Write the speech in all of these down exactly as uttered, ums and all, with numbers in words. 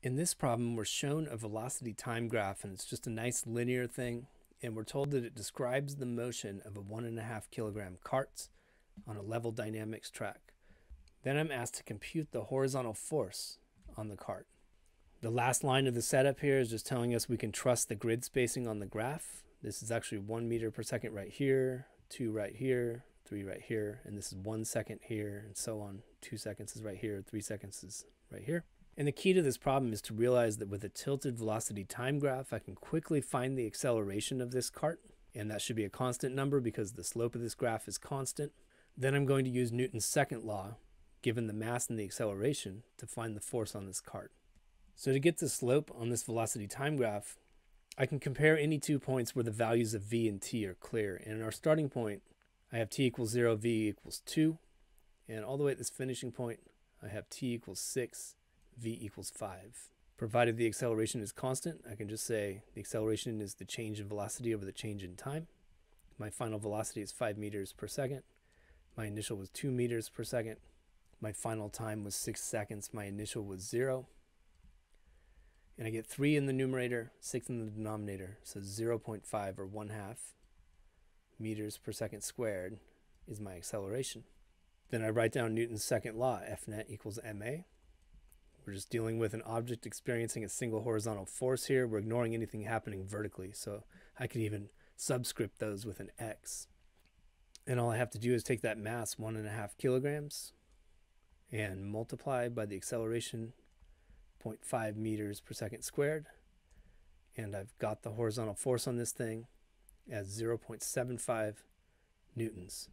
In this problem, we're shown a velocity time graph, and it's just a nice linear thing, and we're told that it describes the motion of a one and a half kilogram cart on a level dynamics track. Then I'm asked to compute the horizontal force on the cart. The last line of the setup here is just telling us we can trust the grid spacing on the graph. This is actually one meter per second right here, two right here, three right here, and this is one second here, and so on. Two seconds is right here, three seconds is right here. And the key to this problem is to realize that with a tilted velocity time graph, I can quickly find the acceleration of this cart, and that should be a constant number because the slope of this graph is constant. Then I'm going to use Newton's second law, given the mass and the acceleration, to find the force on this cart. So to get the slope on this velocity time graph, I can compare any two points where the values of v and t are clear. And in our starting point, I have t equals zero, v equals two. And all the way at this finishing point, I have t equals six, v equals five. Provided the acceleration is constant, I can just say the acceleration is the change in velocity over the change in time. My final velocity is five meters per second. My initial was two meters per second. My final time was six seconds. My initial was zero. And I get three in the numerator, six in the denominator. So zero point five, or one half, meters per second squared is my acceleration. Then I write down Newton's second law, F net equals ma. We're just dealing with an object experiencing a single horizontal force here. We're ignoring anything happening vertically. So I could even subscript those with an x. And all I have to do is take that mass, one and a half kilograms, and multiply by the acceleration, zero point five meters per second squared. And I've got the horizontal force on this thing as zero point seven five newtons.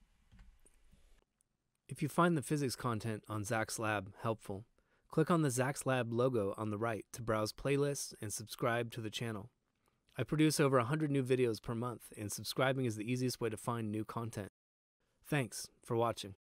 If you find the physics content on Zach's Lab helpful, click on the Zach's Lab logo on the right to browse playlists and subscribe to the channel. I produce over one hundred new videos per month, and subscribing is the easiest way to find new content. Thanks for watching.